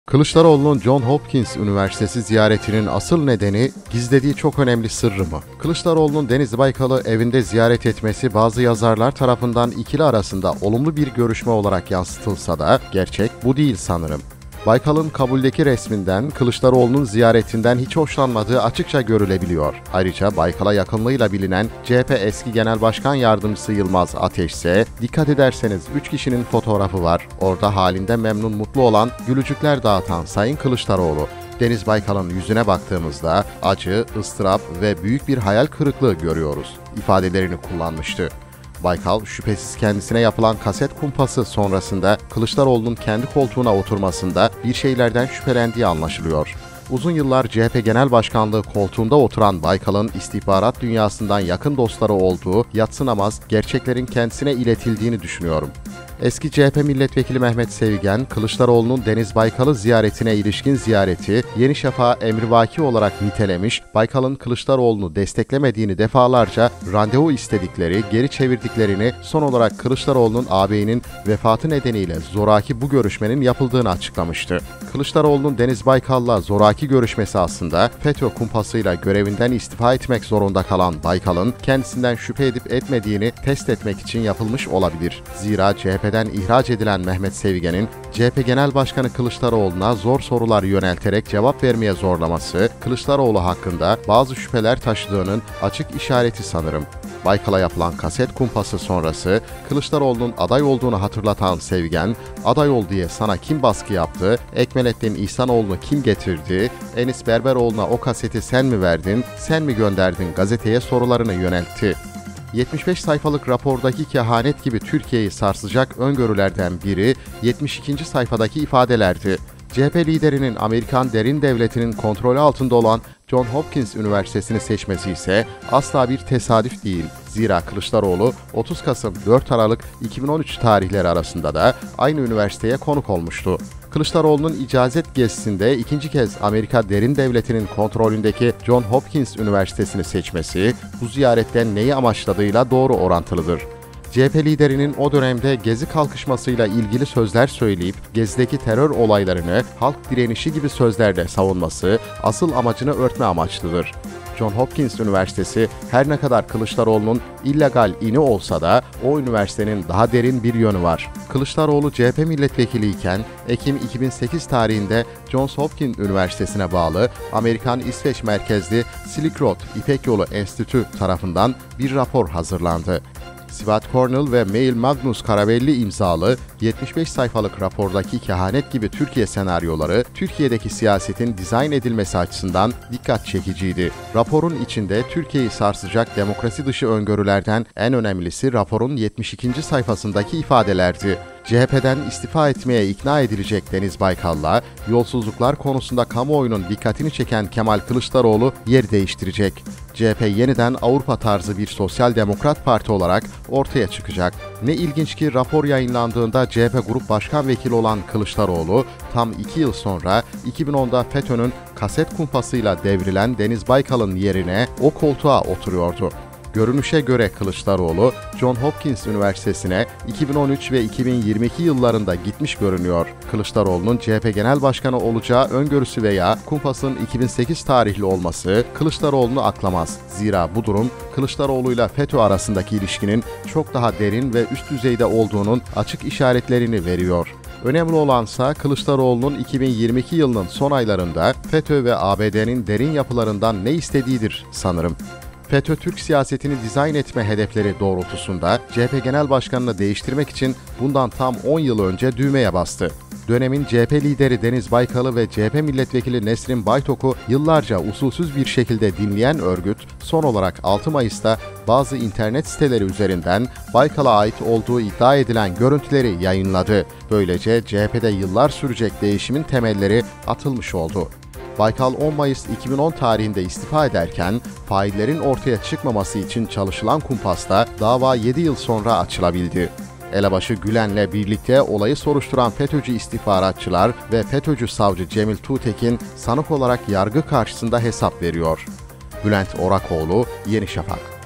Kılıçdaroğlu'nun Johns Hopkins Üniversitesi ziyaretinin asıl nedeni gizlediği çok önemli sırrı mı? Kılıçdaroğlu'nun Deniz Baykal'ı evinde ziyaret etmesi bazı yazarlar tarafından ikili arasında olumlu bir görüşme olarak yansıtılsa da gerçek bu değil sanırım. Baykal'ın kabuldeki resminden, Kılıçdaroğlu'nun ziyaretinden hiç hoşlanmadığı açıkça görülebiliyor. Ayrıca Baykal'a yakınlığıyla bilinen CHP eski Genel Başkan Yardımcısı Yılmaz Ateş ise, dikkat ederseniz 3 kişinin fotoğrafı var. Orada halinden memnun mutlu olan, gülücükler dağıtan Sayın Kılıçdaroğlu. Deniz Baykal'ın yüzüne baktığımızda acı, ıstırap ve büyük bir hayal kırıklığı görüyoruz ifadelerini kullanmıştı. Baykal, şüphesiz kendisine yapılan kaset kumpası sonrasında Kılıçdaroğlu'nun kendi koltuğuna oturmasında bir şeylerden şüphelendiği anlaşılıyor. Uzun yıllar CHP Genel Başkanlığı koltuğunda oturan Baykal'ın istihbarat dünyasından yakın dostları olduğu yadsınamaz gerçeklerin kendisine iletildiğini düşünüyorum. Eski CHP Milletvekili Mehmet Sevgen, Kılıçdaroğlu'nun Deniz Baykal'ı ziyaretine ilişkin ziyareti Yeni Şafak'ı emrivaki olarak nitelemiş, Baykal'ın Kılıçdaroğlu'nu desteklemediğini defalarca randevu istedikleri, geri çevirdiklerini, son olarak Kılıçdaroğlu'nun ağabeyinin vefatı nedeniyle zoraki bu görüşmenin yapıldığını açıklamıştı. Kılıçdaroğlu'nun Deniz Baykal'la zoraki görüşmesi aslında FETÖ kumpasıyla görevinden istifa etmek zorunda kalan Baykal'ın kendisinden şüphe edip etmediğini test etmek için yapılmış olabilir. Zira CHP'den ihraç edilen Mehmet Sevgen'in CHP Genel Başkanı Kılıçdaroğlu'na zor sorular yönelterek cevap vermeye zorlaması, Kılıçdaroğlu hakkında bazı şüpheler taşıdığının açık işareti sanırım. Baykal'a yapılan kaset kumpası sonrası Kılıçdaroğlu'nun aday olduğunu hatırlatan Sevgen, aday ol diye sana kim baskı yaptı, Ekmelettin İhsanoğlu'nu kim getirdi, Enis Berberoğlu'na o kaseti sen mi verdin, sen mi gönderdin gazeteye sorularını yöneltti. 75 sayfalık rapordaki kehanet gibi Türkiye'yi sarsacak öngörülerden biri 72. sayfadaki ifadelerdi. CHP liderinin Amerikan derin devletinin kontrolü altında olan Johns Hopkins Üniversitesi'ni seçmesi ise asla bir tesadüf değil. Zira Kılıçdaroğlu 30 Kasım 4 Aralık 2013 tarihleri arasında da aynı üniversiteye konuk olmuştu. Kılıçdaroğlu'nun icazet gezisinde ikinci kez Amerika derin devletinin kontrolündeki Johns Hopkins Üniversitesi'ni seçmesi bu ziyaretten neyi amaçladığıyla doğru orantılıdır. CHP liderinin o dönemde Gezi kalkışmasıyla ilgili sözler söyleyip Gezi'deki terör olaylarını halk direnişi gibi sözlerle savunması asıl amacını örtme amaçlıdır. Johns Hopkins Üniversitesi her ne kadar Kılıçdaroğlu'nun illegal ini olsa da o üniversitenin daha derin bir yönü var. Kılıçdaroğlu CHP milletvekiliyken Ekim 2008 tarihinde Johns Hopkins Üniversitesi'ne bağlı Amerikan İsveç merkezli Silk Road İpek Yolu Enstitü tarafından bir rapor hazırlandı. Stuart Cornell ve Mail Magnus Karavelli imzalı 75 sayfalık rapordaki kehanet gibi Türkiye senaryoları, Türkiye'deki siyasetin dizayn edilmesi açısından dikkat çekiciydi. Raporun içinde Türkiye'yi sarsacak demokrasi dışı öngörülerden en önemlisi raporun 72. sayfasındaki ifadelerdi. CHP'den istifa etmeye ikna edilecek Deniz Baykal'la yolsuzluklar konusunda kamuoyunun dikkatini çeken Kemal Kılıçdaroğlu yer değiştirecek. CHP yeniden Avrupa tarzı bir sosyal demokrat parti olarak ortaya çıkacak. Ne ilginç ki rapor yayınlandığında CHP Grup Başkan Vekili olan Kılıçdaroğlu tam 2 yıl sonra 2010'da FETÖ'nün kaset kumpasıyla devrilen Deniz Baykal'ın yerine o koltuğa oturuyordu. Görünüşe göre Kılıçdaroğlu, Johns Hopkins Üniversitesi'ne 2013 ve 2022 yıllarında gitmiş görünüyor. Kılıçdaroğlu'nun CHP Genel Başkanı olacağı öngörüsü veya kumpasın 2008 tarihli olması Kılıçdaroğlu'nu aklamaz. Zira bu durum Kılıçdaroğlu'yla FETÖ arasındaki ilişkinin çok daha derin ve üst düzeyde olduğunun açık işaretlerini veriyor. Önemli olansa Kılıçdaroğlu'nun 2022 yılının son aylarında FETÖ ve ABD'nin derin yapılarından ne istediğidir sanırım. FETÖ Türk siyasetini dizayn etme hedefleri doğrultusunda CHP Genel Başkanı'nı değiştirmek için bundan tam 10 yıl önce düğmeye bastı. Dönemin CHP lideri Deniz Baykal'ı ve CHP milletvekili Nesrin Baytok'u yıllarca usulsüz bir şekilde dinleyen örgüt, son olarak 6 Mayıs'ta bazı internet siteleri üzerinden Baykal'a ait olduğu iddia edilen görüntüleri yayınladı. Böylece CHP'de yıllar sürecek değişimin temelleri atılmış oldu. Baykal 10 Mayıs 2010 tarihinde istifa ederken faillerin ortaya çıkmaması için çalışılan kumpasta dava 7 yıl sonra açılabildi. Elebaşı Gülen'le birlikte olayı soruşturan FETÖ'cü istihbaratçılar ve FETÖ'cü savcı Cemil Tuğtekin sanık olarak yargı karşısında hesap veriyor. Bülent Orakoğlu, Yeni Şafak.